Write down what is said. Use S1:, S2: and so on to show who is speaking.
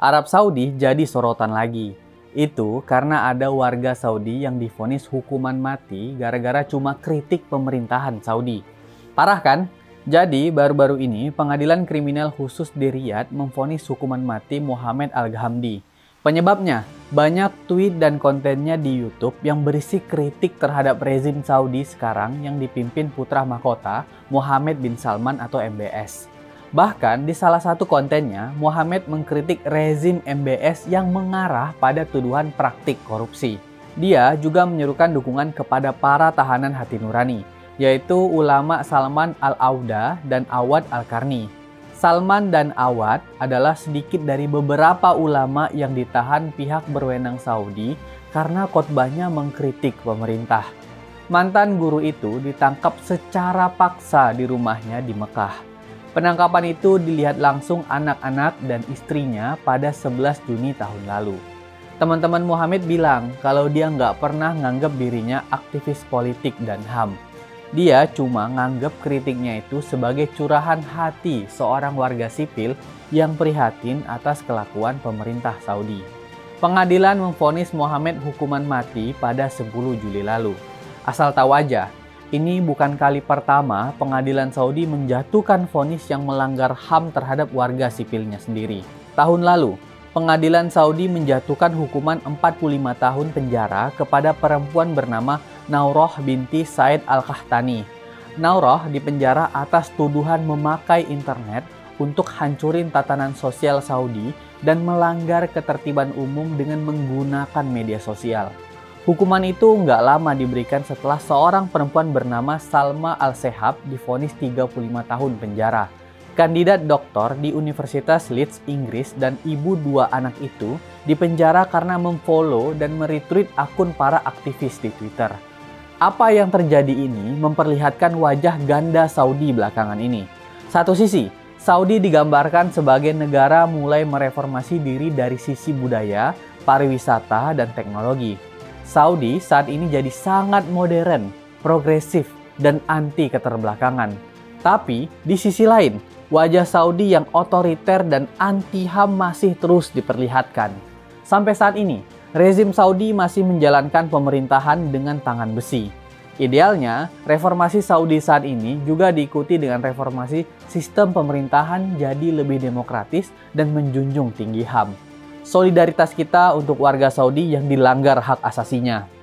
S1: Arab Saudi jadi sorotan lagi. Itu karena ada warga Saudi yang divonis hukuman mati gara-gara cuma kritik pemerintahan Saudi. Parah kan? Jadi baru-baru ini pengadilan kriminal khusus di Riyadh memvonis hukuman mati Mohammed Al-Ghamdi. Penyebabnya, banyak tweet dan kontennya di YouTube yang berisi kritik terhadap rezim Saudi sekarang yang dipimpin putra mahkota Mohammed bin Salman atau MBS. Bahkan di salah satu kontennya, Mohammed mengkritik rezim MBS yang mengarah pada tuduhan praktik korupsi. Dia juga menyerukan dukungan kepada para tahanan hati nurani, yaitu ulama Salman Al-Auda dan Awad Al-Qarni. Salman dan Awad adalah sedikit dari beberapa ulama yang ditahan pihak berwenang Saudi karena khotbahnya mengkritik pemerintah. Mantan guru itu ditangkap secara paksa di rumahnya di Mekah. Penangkapan itu dilihat langsung anak-anak dan istrinya pada 11 Juni tahun lalu. Teman-teman Mohammed bilang kalau dia nggak pernah nganggap dirinya aktivis politik dan HAM. Dia cuma nganggap kritiknya itu sebagai curahan hati seorang warga sipil yang prihatin atas kelakuan pemerintah Saudi. Pengadilan memvonis Mohammed hukuman mati pada 10 Juli lalu. Asal tahu aja, ini bukan kali pertama pengadilan Saudi menjatuhkan vonis yang melanggar HAM terhadap warga sipilnya sendiri. Tahun lalu, pengadilan Saudi menjatuhkan hukuman 45 tahun penjara kepada perempuan bernama Naurah binti Said Al-Qahtani. Naurah dipenjara atas tuduhan memakai internet untuk hancurin tatanan sosial Saudi dan melanggar ketertiban umum dengan menggunakan media sosial. Hukuman itu nggak lama diberikan setelah seorang perempuan bernama Salma Al-Sehab divonis 35 tahun penjara. Kandidat doktor di Universitas Leeds, Inggris dan ibu dua anak itu dipenjara karena memfollow dan meretweet akun para aktivis di Twitter. Apa yang terjadi ini memperlihatkan wajah ganda Saudi belakangan ini. Satu sisi, Saudi digambarkan sebagai negara mulai mereformasi diri dari sisi budaya, pariwisata, dan teknologi. Saudi saat ini jadi sangat modern, progresif, dan anti keterbelakangan. Tapi di sisi lain, wajah Saudi yang otoriter dan anti-HAM masih terus diperlihatkan. Sampai saat ini, rezim Saudi masih menjalankan pemerintahan dengan tangan besi. Idealnya, reformasi Saudi saat ini juga diikuti dengan reformasi sistem pemerintahan jadi lebih demokratis dan menjunjung tinggi HAM. Solidaritas kita untuk warga Saudi yang dilanggar hak asasinya.